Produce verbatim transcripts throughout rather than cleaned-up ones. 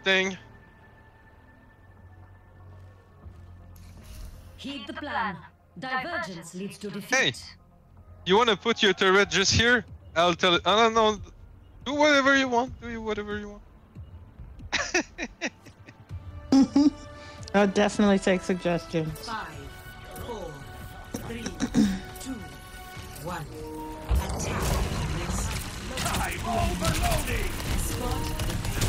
thing. Heed the plan. Divergence leads to defeat. Hey, you want to put your turret just here? I'll tell it. I don't know. Do whatever you want. Do whatever you want. I'll definitely take suggestions. Five, four, three, two, one. Attack. I'm overloading! Spot.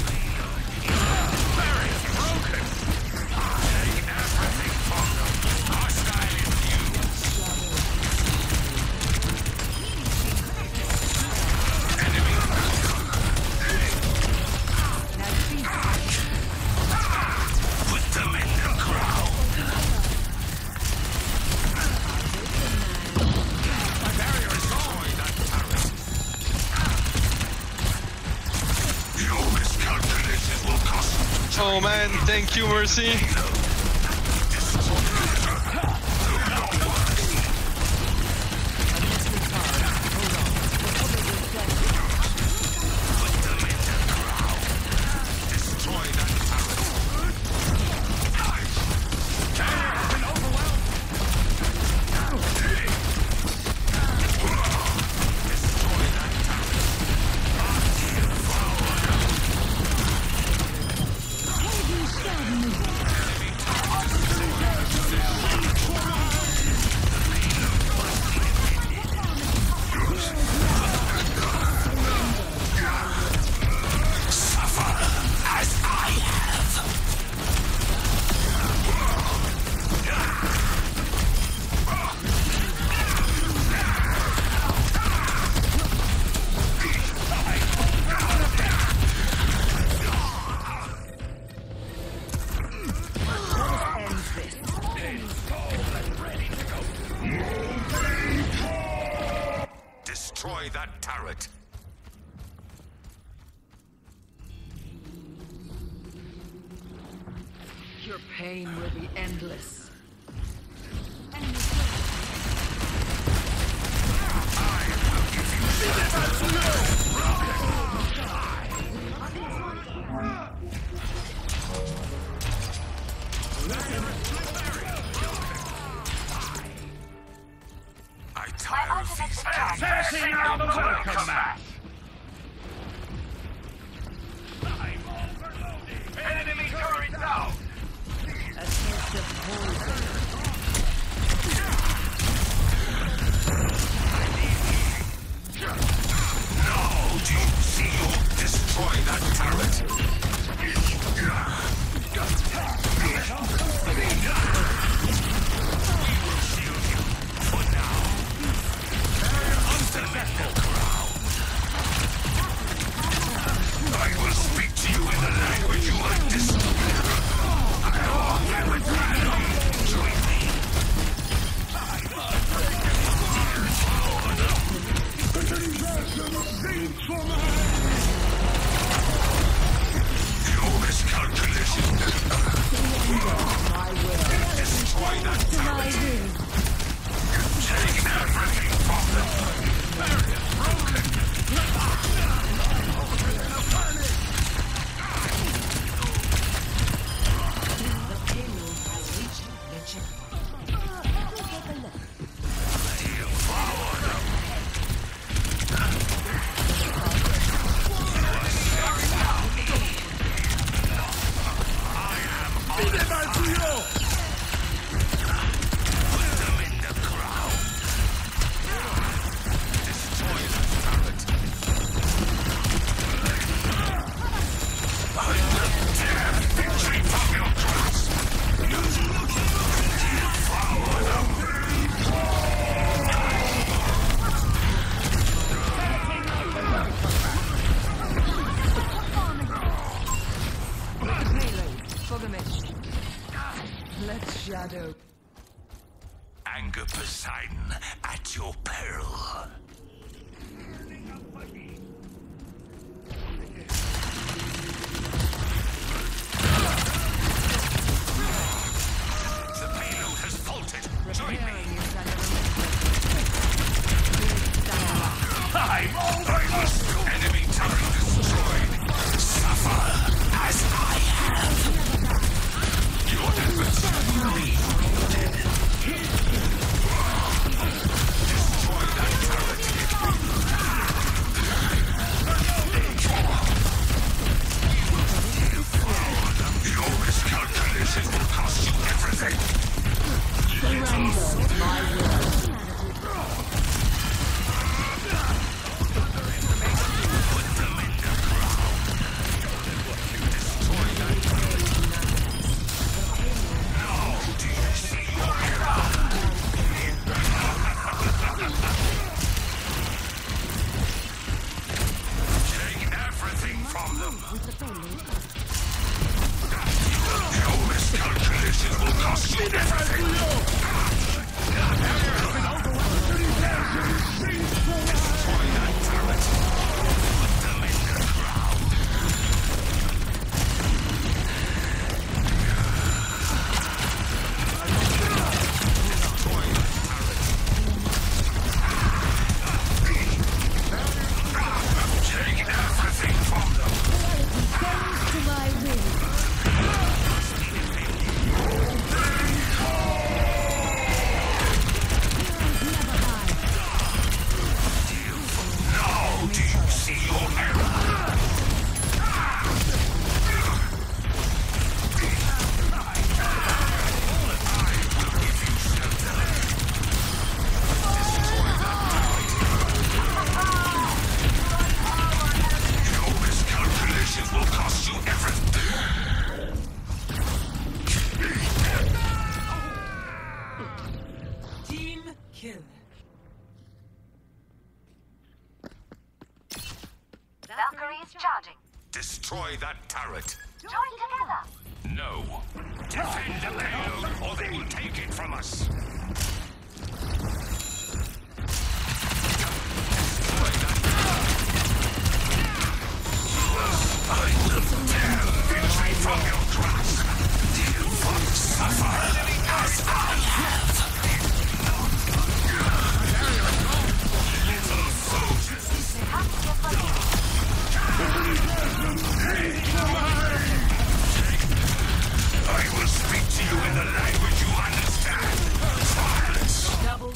Barrier broken! Take everything from them. Hostile in view. Enemy. Put them in the crowd. My barrier is gone. That turret. Your miscalculation will cost. Oh man, thank you, Mercy. Destroy that turret. Been overwhelmed. Destroy that turret. Suffer as I have. Destroy that turret. Your pain will be endless. I tire of these passing out the welcome mat. I'm overloading. Enemy turret down. A taste of poison. Now do you see you destroy that turret? For now. Unsuccessful crowd. I will speak to you in the language you understand. I offer with random. Join me. Your miscalculation. Destroy that turret. Take everything from them. Barrier broken. The payload has reached the checkpoint. Devour them. Put them in the crowd. Destroy the turret. I will tear victory from your grasp. Devour them. Payload for the mission. Let's shadow. Anger Poseidon at your peril. The payload has faulted. Join me. I'm almost enemy turret destroyed. Suffer as I Kill. Valkyrie is charging. Destroy that turret. Join together. No. Defend the payload, or they will take it from us. Destroy that I will tear victory from your grasp. You will suffer as I have. Little soldiers. Come here for you. I will speak to you in the language you understand. Silence. Double.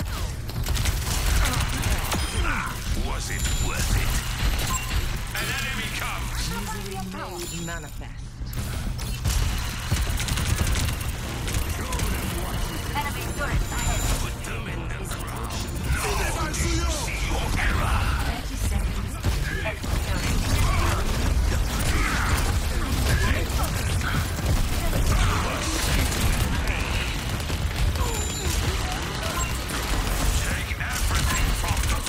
Was it worth it? An enemy comes. Misery made manifest. Enemy turrets ahead. Put them in the ground. Now do you see your error? thirty seconds. Enemy turret. Take everything from them.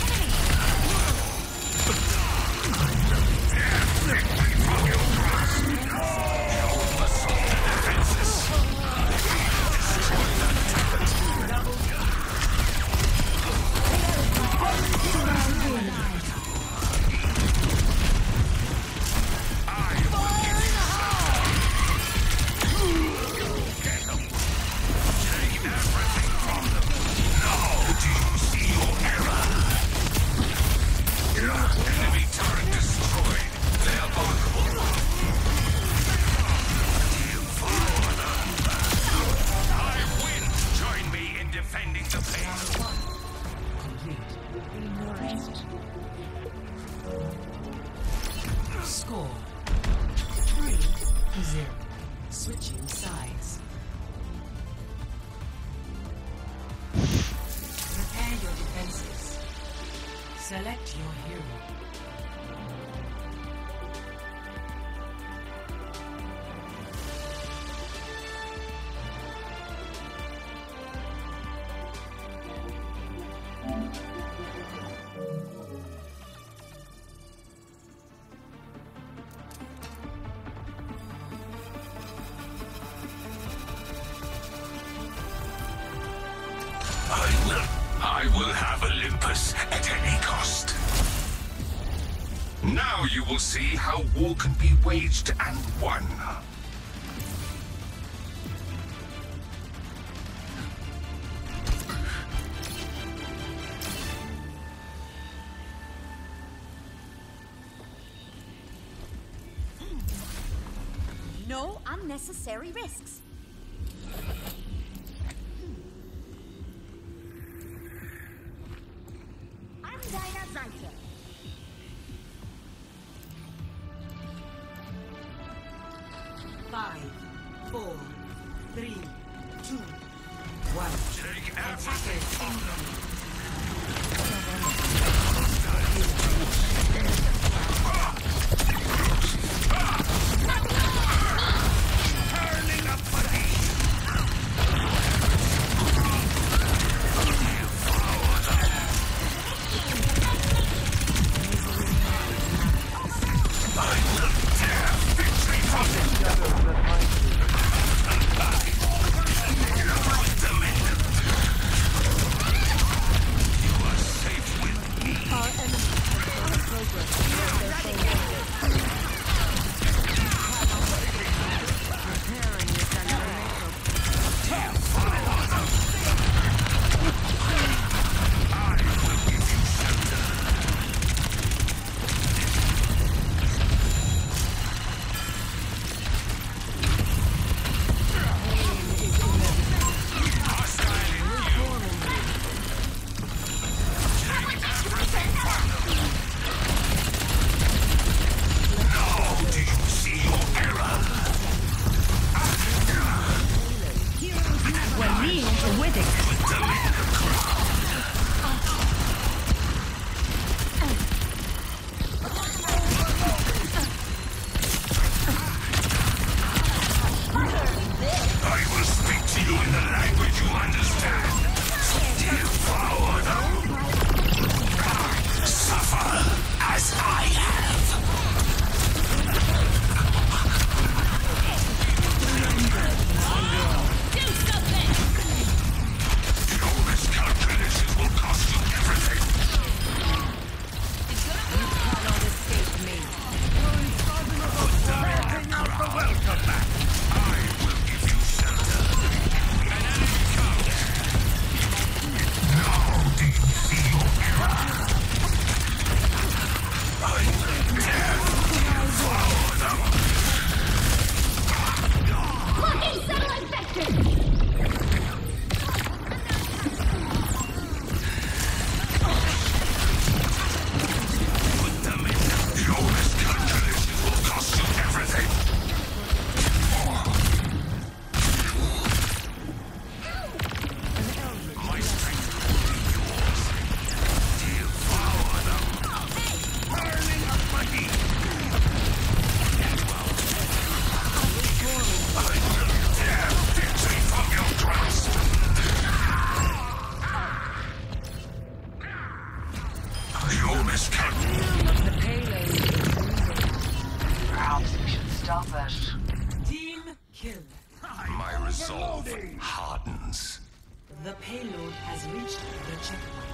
Everything from your grasp. You must assault the defenses. Destroy that turret. I will give you some. Get them. Take everything from them. Now do you see your error? Enemy turret destroyed. They are vulnerable. You follow them. I win. Join me in defending the payload. Complete. Nourished. Score. Three to zero. Switching sides. Prepare your defenses. Select your hero. I will. I will have Olympus at any cost. Now you will see how war can be waged and won. No unnecessary risks. I'm Dinah Zanke. Five, four, three, two, one. Attackers incoming. Turning up fatigue. I will tear victory from you are safe with me. Our enemies have progress toward their goal. Preparing your dynamic. Do you see your error? وليه ودك. I will speak to you in the language you understand. Devour them. Suffer as I have. Your miscalculations will cost you everything. Cannot escape me. Welcome back. I will give you shelter. Now do you see your error? I will tear devour them. Locking satellite vector! Put them in. Your miscalculations will cost you everything. My strength will be yours. Devour them. Burning up my heat. I will tear victory from your grasp. Your miscalculations. The payload. Perhaps we should stop it. Team kill. My resolve hardens. The payload has reached the checkpoint.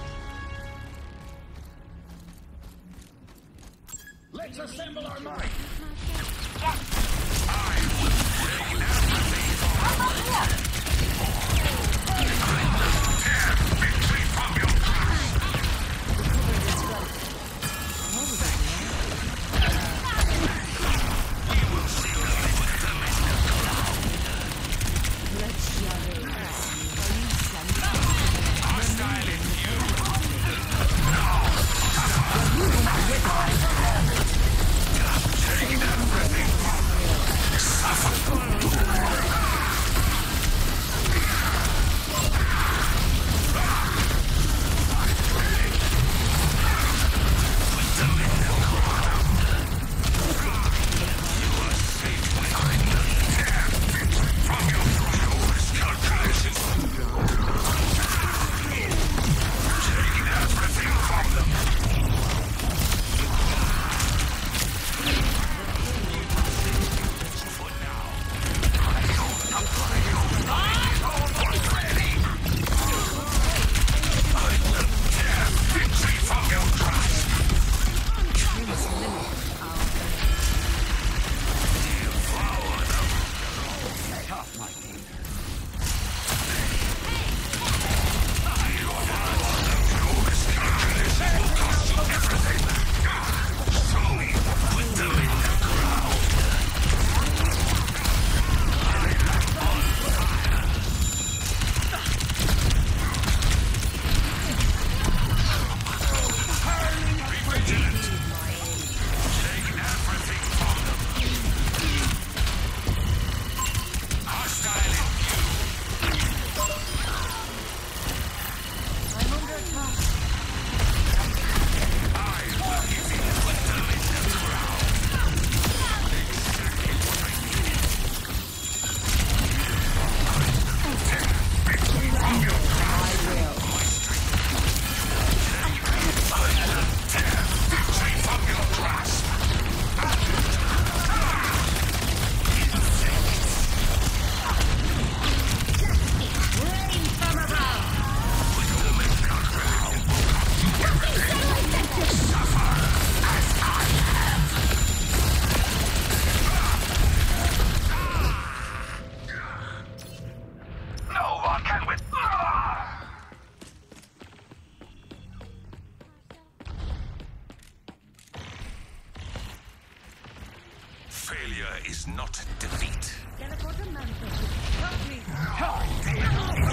Let's assemble our might. I will bring everything from tear victory from your grasp. We will see them with them in the cloud. Let's shove it. Hostile in view. Take everything from me. not defeat. Teleporter manifested. Help me!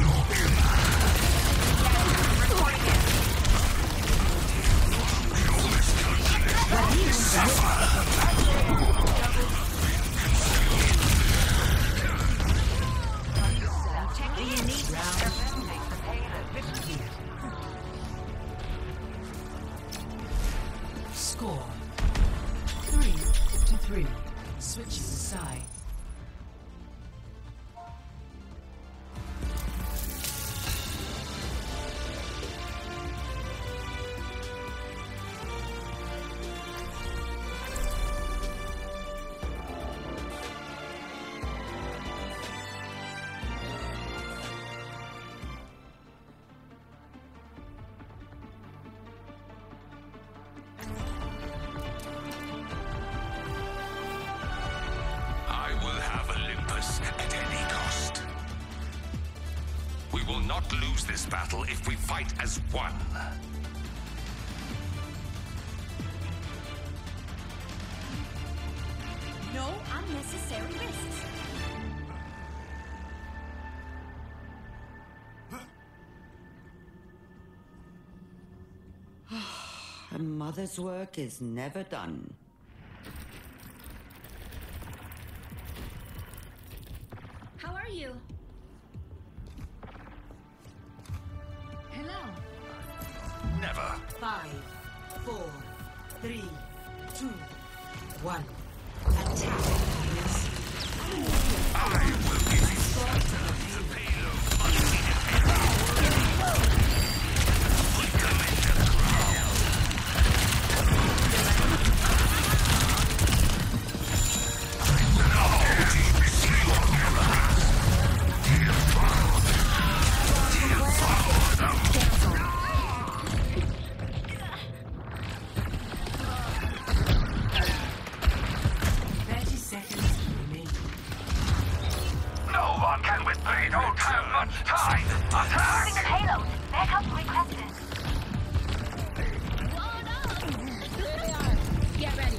Score three to three. Switching side. I will have Olympus at any cost. We will not lose this battle if we fight as one. No unnecessary risks. A mother's work is never done. How are you? Hello. Never. Five, four, three, two, one. Attack. I will give you the payload unseen. Put them in the ground. Thirty seconds remaining. No one can with me. Don't have much time. Attack! Using payload. Backup requested. There they are. Get ready.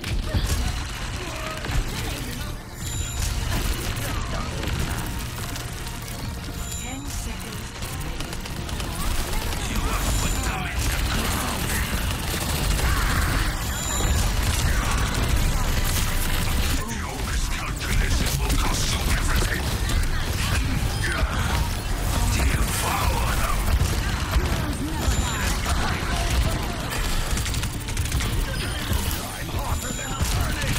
Ten seconds remaining. You have put them in the ground. Your miscalculation will cost you everything. Devour them. I'm hotter than a burning.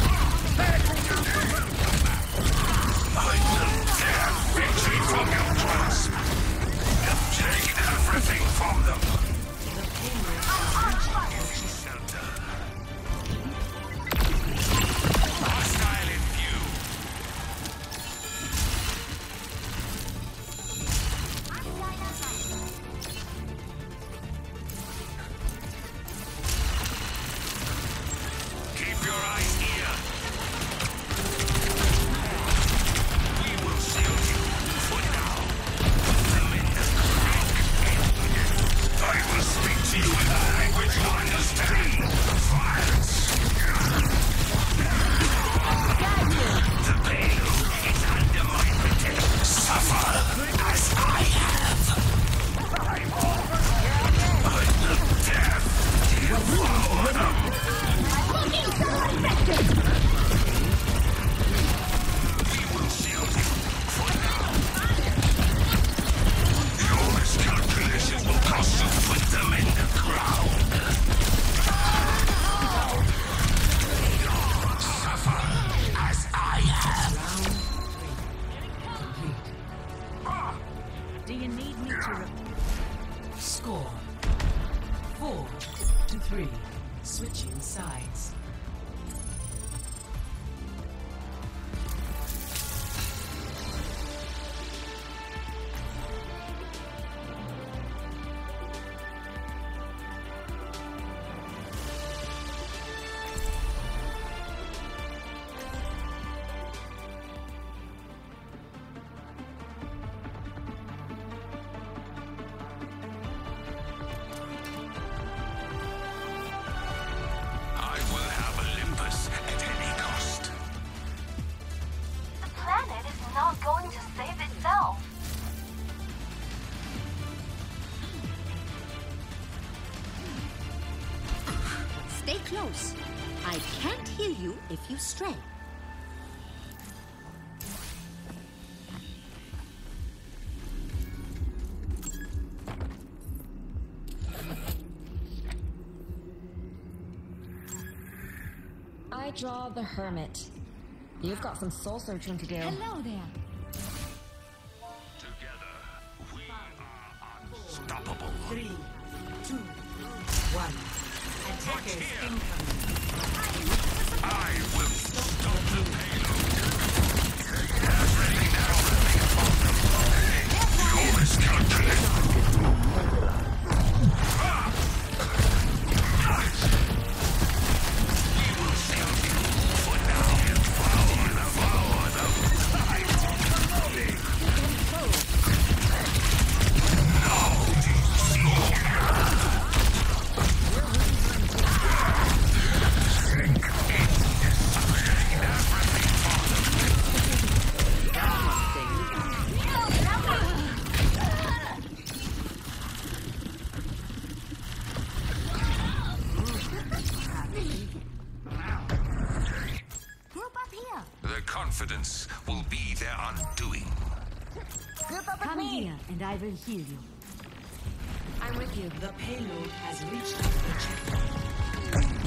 I will tear victory from your grasp. And take everything from them. Shelter. Hostile in view. Keep your eyes here. We will shield you for now. Put them in the crank. I will speak to you in a language you understand. Violence. The payload is under my protection. Suffer as I have. I'm over. I will death devour them. Fucking someone infected! We will shield you for now. Your miscalculation will cost you. Put them in the ground. Suffer as I have. Round three. Complete. Do you need me to re- Score four to three. Switching sides. I will not going to save itself. Stay close. I can't heal you if you stray. I draw the hermit. You've got some soul searching to do. Hello there. Together, we are unstoppable. Three, two, one. Attackers incoming. I will stop the payload. You're miscalculated. Their confidence will be their undoing. Come here, and I will heal you. I'm with you. The payload has reached the checkpoint.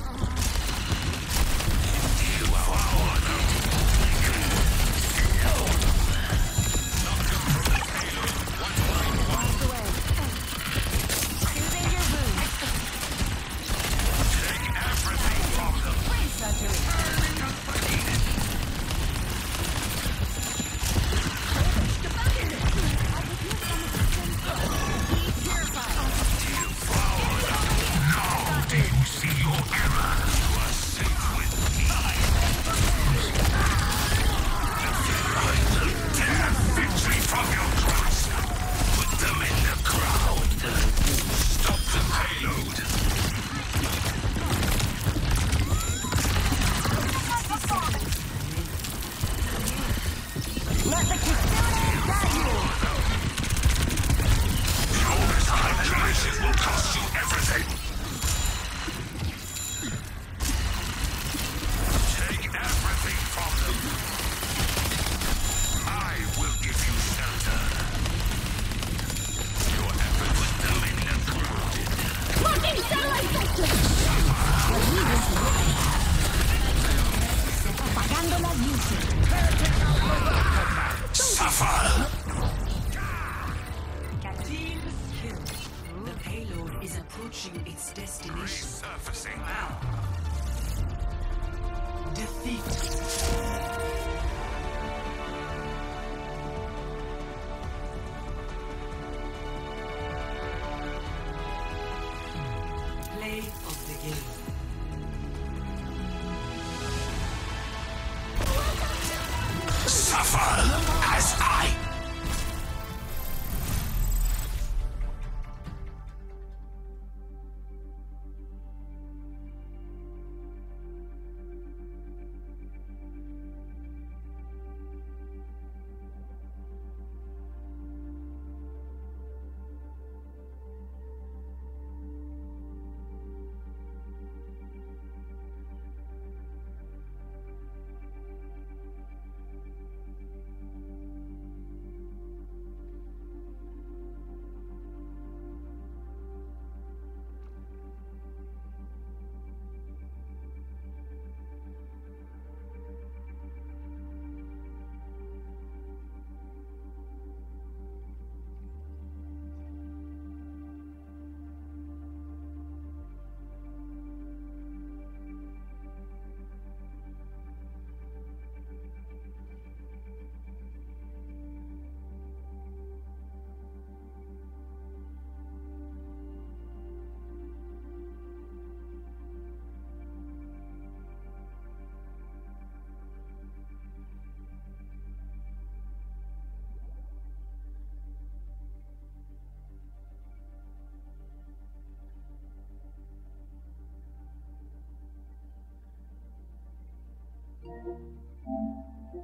Team kill. The payload is approaching its destination. Resurfacing. Defeat. Play of the game. Suffer as I.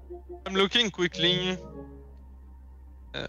I'm looking quickly. Uh,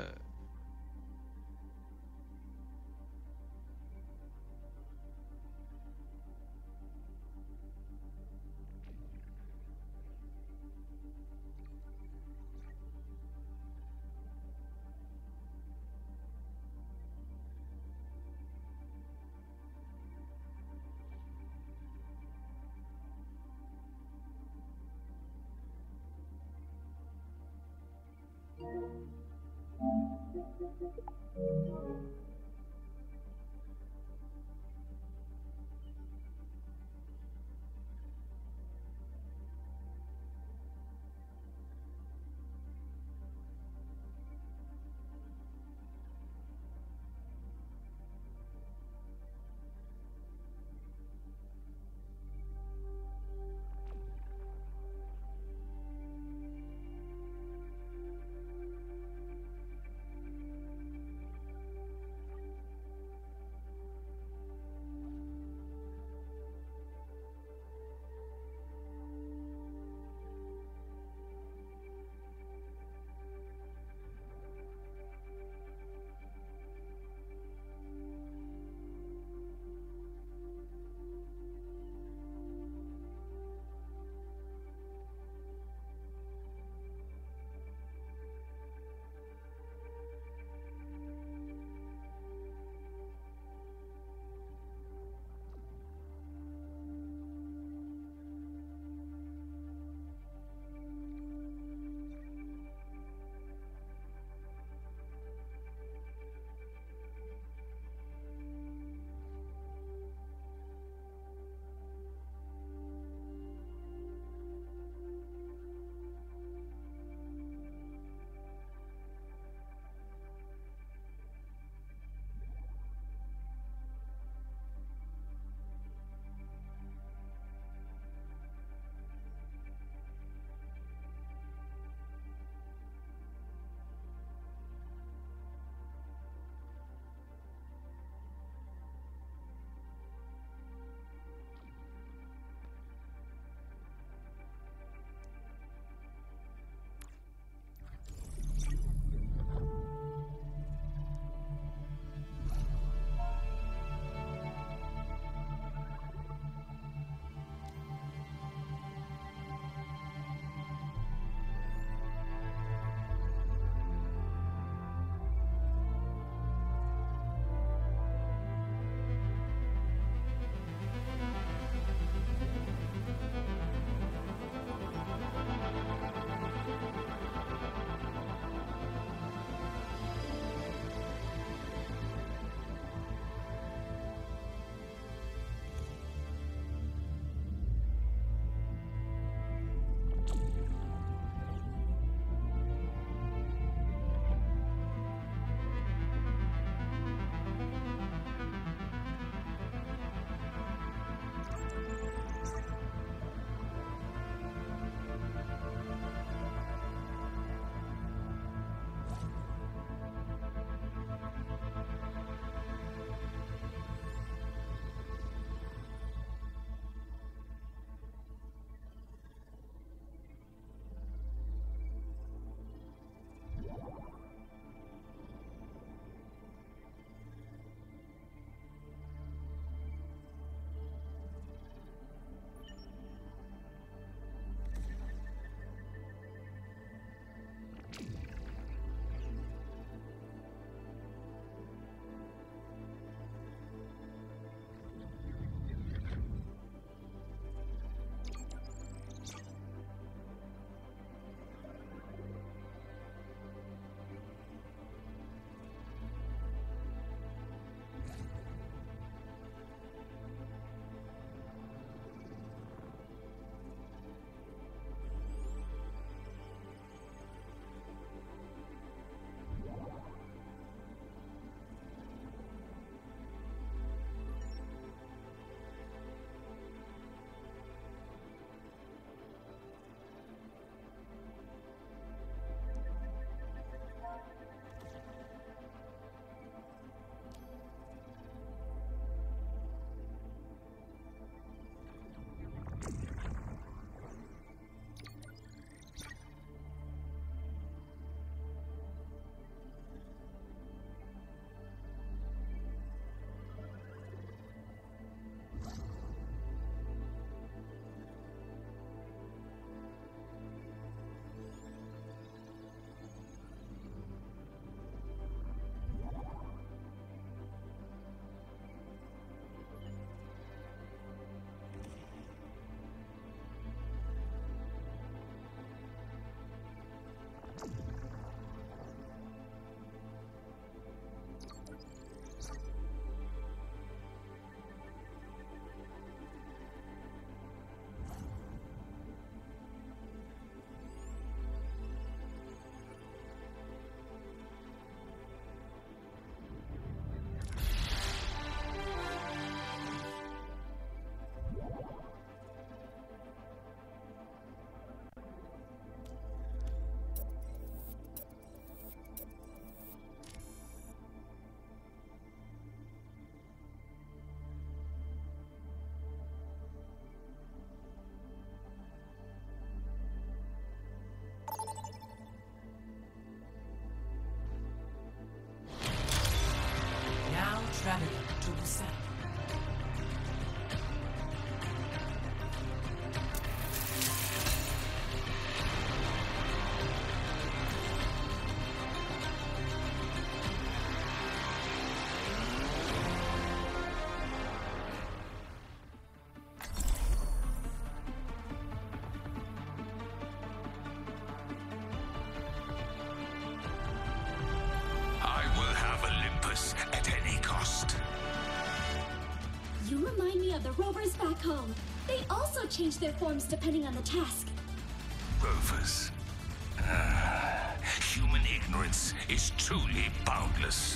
of the rovers back home. They also change their forms depending on the task. Rovers. Ah, human ignorance is truly boundless.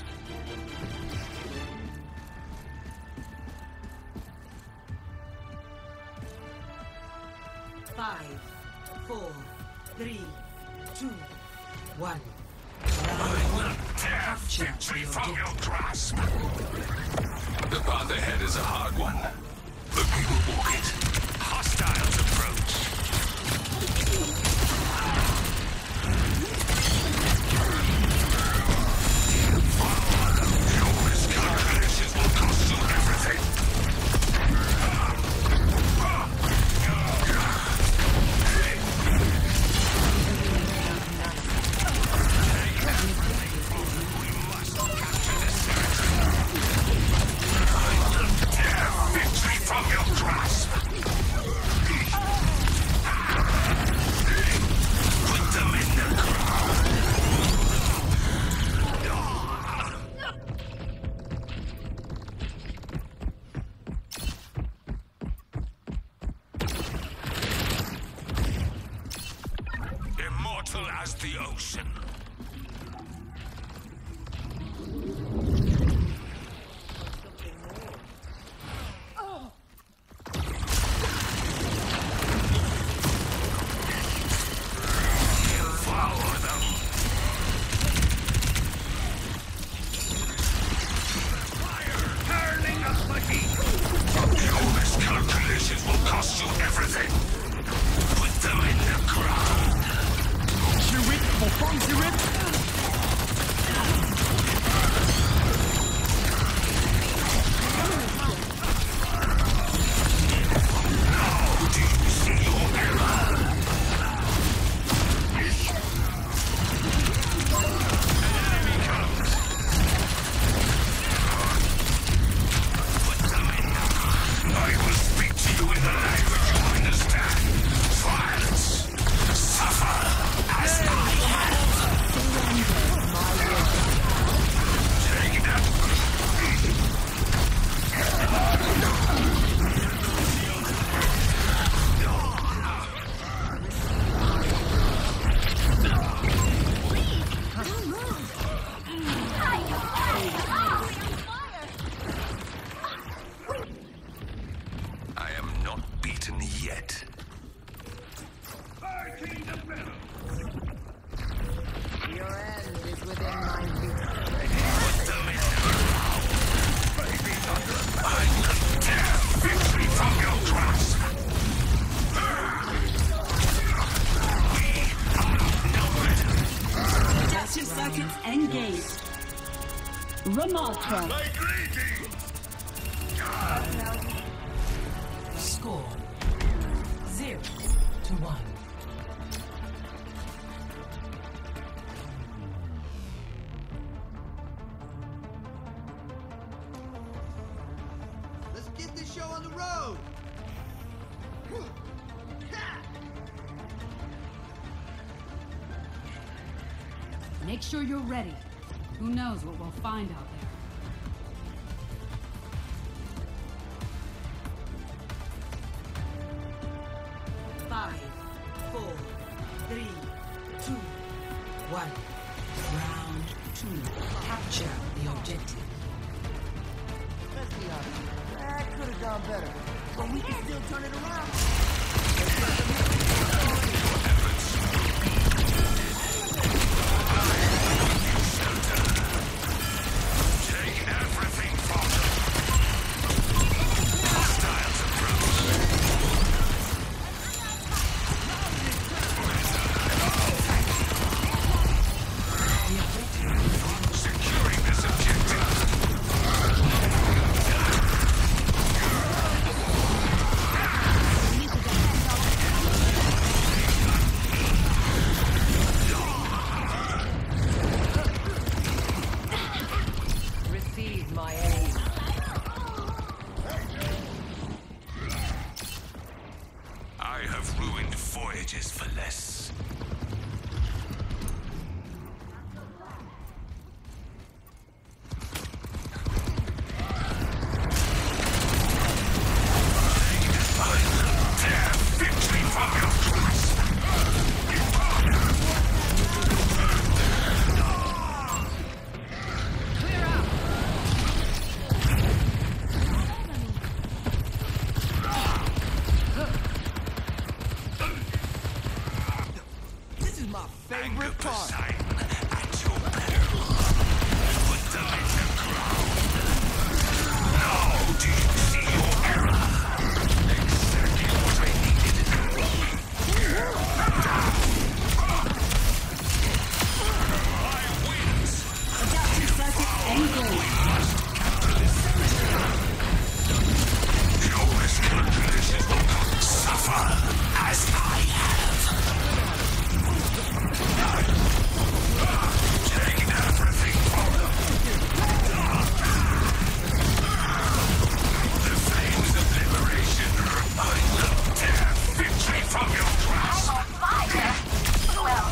Five, four, three, two, one. I will tear victory from your grasp. The path ahead is a hard one, but we will walk it. Hostiles approach. Your miscalculations will cost you everything. From your grasp. Put them in the ground. Immortal as the ocean. Engaged. Ramatra. Score zero to one. Let's get this show on the road. Make sure you're ready. Who knows what we'll find out there. Five, four, three, two, one. Round two. Capture the objective. Let's be honest. That could have gone better. But we can still turn it around. Take everything from them. Hostiles approach. Securing this objective. car. Sign at your peril. Put them in the ground. Now do you see your error? Exactly what I needed. I wins. Adaptive circuit engaged. We must counter this. Your miscalculations will suffer as I have. Take everything from them. The flames of liberation. I will tear victory from your grasp. I'm on fire. Well,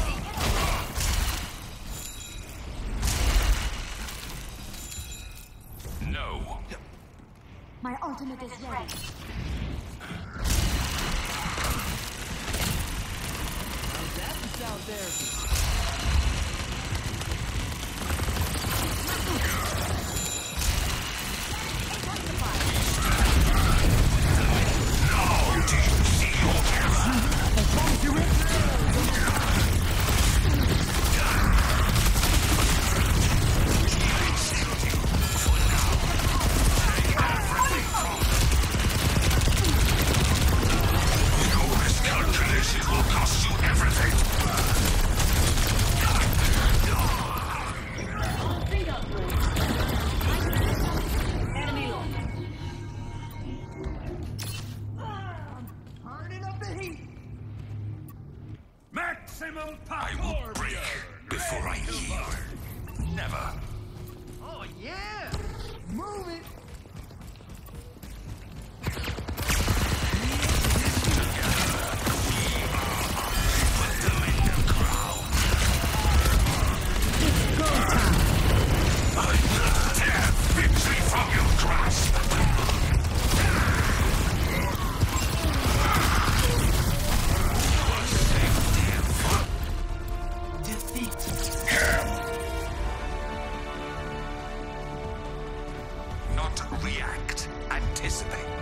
No. My ultimate is ready. That's the sound therapy. Now do you see your error? Your miscalculations will cost you everything. Enemy low. Turning up the heat. Maximum power. I will break before I yield. Never. Oh yeah. Move it. Put them in the ground. It's go time. I will tear victory from your grasp. Defeat. Not react. Anticipate.